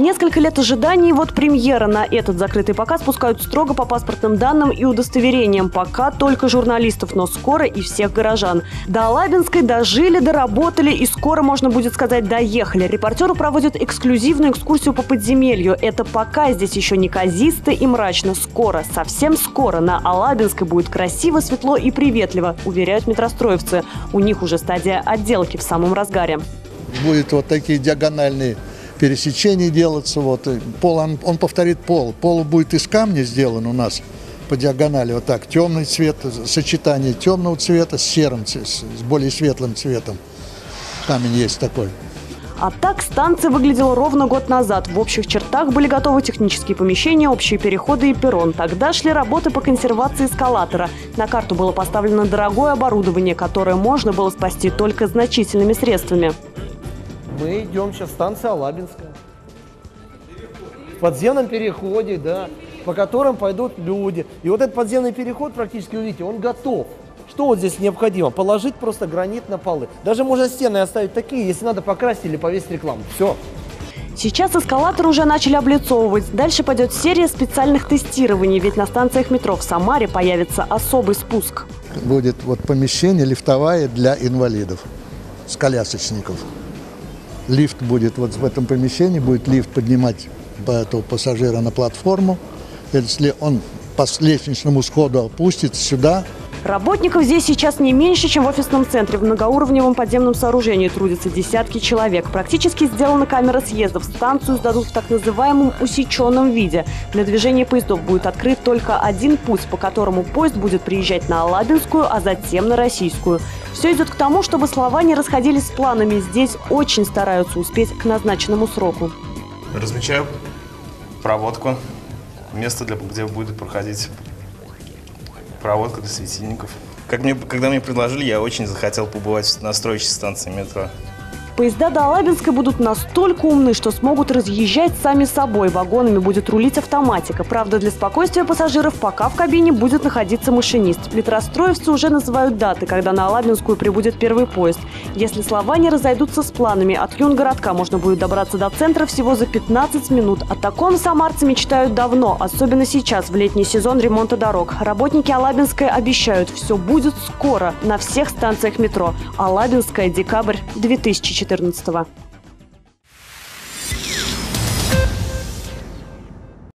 Несколько лет ожиданий, и вот премьера. На этот закрытый показ пускают строго по паспортным данным и удостоверениям. Пока только журналистов, но скоро и всех горожан. До Алабинской дожили, доработали и скоро, можно будет сказать, доехали. Репортеры проводят эксклюзивную экскурсию по подземелью. Это пока здесь еще неказисто и мрачно. Скоро, совсем скоро на Алабинской будет красиво, светло и приветливо, уверяют метростроевцы. У них уже стадия отделки в самом разгаре. Будет вот такие диагональные пересечения делаться. Вот. Пол, он повторит пол. Пол будет из камня сделан у нас по диагонали. Вот так. Темный цвет, сочетание темного цвета с серым, с более светлым цветом. Камень есть такой. А так станция выглядела ровно год назад. В общих чертах были готовы технические помещения, общие переходы и перрон. Тогда шли работы по консервации эскалатора. На карту было поставлено дорогое оборудование, которое можно было спасти только значительными средствами. Мы идем сейчас, станция Алабинская. В подземном переходе, да, по которым пойдут люди. И вот этот подземный переход, практически, увидите, он готов. Что вот здесь необходимо? Положить просто гранит на полы. Даже можно стены оставить такие, если надо покрасить или повесить рекламу. Все. Сейчас эскалатор уже начали облицовывать. Дальше пойдет серия специальных тестирований, ведь на станциях метро в Самаре появится особый спуск. Будет вот помещение лифтовое для инвалидов, с колясочников. Лифт будет вот в этом помещении, будет лифт поднимать этого пассажира на платформу. Если он по лестничному сходу опустится сюда. Работников здесь сейчас не меньше, чем в офисном центре. В многоуровневом подземном сооружении трудятся десятки человек. Практически сделана камера съездов. Станцию сдадут в так называемом усеченном виде. Для движения поездов будет открыт только один путь, по которому поезд будет приезжать на Алабинскую, а затем на Российскую. Все идет к тому, чтобы слова не расходились с планами. Здесь очень стараются успеть к назначенному сроку. Размечаю проводку, место, где будет проходить проводка для светильников. Когда мне предложили, я очень захотел побывать на строящей станции метро. Поезда до Алабинской будут настолько умны, что смогут разъезжать сами собой. Вагонами будет рулить автоматика. Правда, для спокойствия пассажиров пока в кабине будет находиться машинист. Метростроевцы уже называют даты, когда на Алабинскую прибудет первый поезд. Если слова не разойдутся с планами, от Юнгородка можно будет добраться до центра всего за 15 минут. О таком самарцы мечтают давно, особенно сейчас, в летний сезон ремонта дорог. Работники Алабинской обещают, все будет скоро на всех станциях метро. Алабинская, декабрь 2014.